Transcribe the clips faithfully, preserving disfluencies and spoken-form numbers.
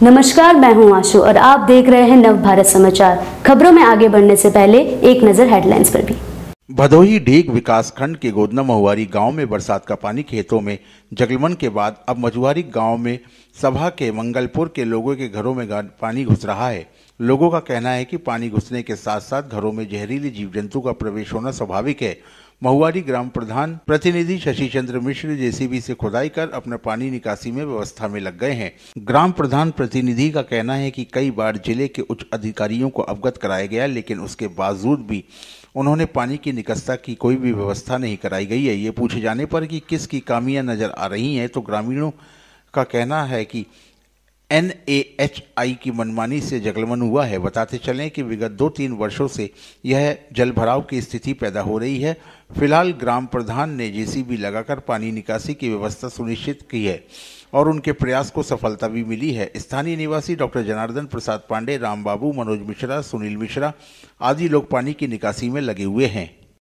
नमस्कार, मैं हूं आशु और आप देख रहे हैं नव भारत समाचार। खबरों में आगे बढ़ने से पहले एक नजर हेडलाइंस पर भी। भदोही ढीग विकासखंड के गोदना महुआरी गांव में बरसात का पानी खेतों में जगलमन के बाद अब मजुआरी गांव में सभा के मंगलपुर के लोगों के घरों में पानी घुस रहा है। लोगों का कहना है कि पानी घुसने के साथ साथ घरों में जहरीले जीव जंतु का प्रवेश होना स्वाभाविक है। महुआरी ग्राम प्रधान प्रतिनिधि शशि चंद्र मिश्र जेसीबी से खुदाई कर अपने पानी निकासी में व्यवस्था में लग गए हैं। ग्राम प्रधान प्रतिनिधि का कहना है कि कई बार जिले के उच्च अधिकारियों को अवगत कराया गया, लेकिन उसके बावजूद भी उन्होंने पानी की निकासी की कोई भी व्यवस्था नहीं कराई गई है। ये पूछे जाने पर कि किस की खामियां नजर आ रही हैं, तो ग्रामीणों का कहना है कि एन ए एच आई की मनमानी से जगलमन हुआ है। बताते चलें कि विगत दो तीन वर्षों से यह जलभराव की स्थिति पैदा हो रही है। फिलहाल ग्राम प्रधान ने जेसीबी लगाकर पानी निकासी की व्यवस्था सुनिश्चित की है और उनके प्रयास को सफलता भी मिली है। स्थानीय निवासी डॉक्टर जनार्दन प्रसाद पांडे, राम बाबू, मनोज मिश्रा, सुनील मिश्रा आदि लोग पानी की निकासी में लगे हुए हैं।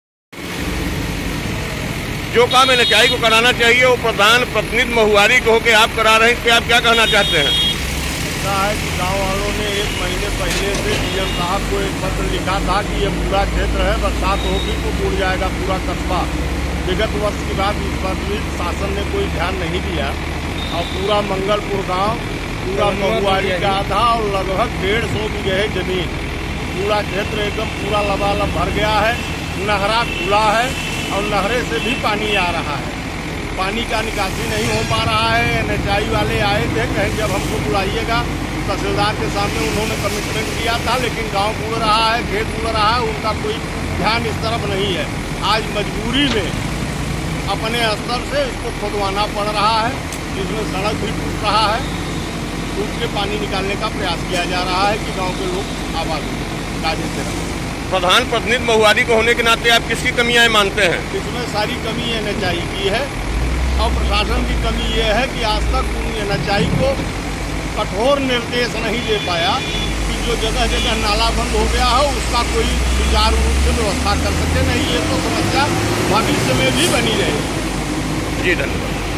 जो काम एन एच आई को कराना चाहिए वो प्रधान प्रतिनिधि महुआरी को होकर आप करा रहे हैं, इस पे आप क्या कहना चाहते हैं? ऐसा है कि गाँव वालों ने एक महीने पहले से डीएम साहब को एक पत्र लिखा था कि ये पूरा क्षेत्र है, बरसात होगी तो डूब जाएगा पूरा कस्बा। विगत वर्ष की बात, इस पर भी शासन ने कोई ध्यान नहीं दिया और पूरा मंगलपुर गांव, पूरा महुआरी का आधा और लगभग डेढ़ सौ बीघे जमीन, पूरा क्षेत्र एकदम पूरा लबालब भर गया है। नहरा खुला है और नहरे से भी पानी आ रहा है। पानी का निकासी नहीं हो पा रहा है। एन एच आई वाले आए थे, कहीं जब हमको बुलाइएगा, तहसीलदार के सामने उन्होंने कमिटमेंट दिया था, लेकिन गांव कूद रहा है, खेत कूद रहा है, उनका कोई ध्यान इस तरफ नहीं है। आज मजबूरी में अपने स्तर से इसको खुदवाना पड़ रहा है, जिसमें सड़क भी टूट रहा है। टूट के पानी निकालने का प्रयास किया जा रहा है कि गाँव के लोग आबाद हो काजे से रहें। प्रधान प्रतिनिधि महुआरी को होने के नाते आप किसकी कमियां मानते हैं? इसमें सारी कमी एन एच आई की है और प्रशासन की कमी ये है कि आज तक एन एच आई को कठोर निर्देश नहीं दे पाया कि जो जगह जगह नाला बंद हो गया हो उसका कोई सुचारू रूप से व्यवस्था कर सके। नहीं, ये तो समस्या भविष्य में भी बनी रहेगी। जी धन्यवाद।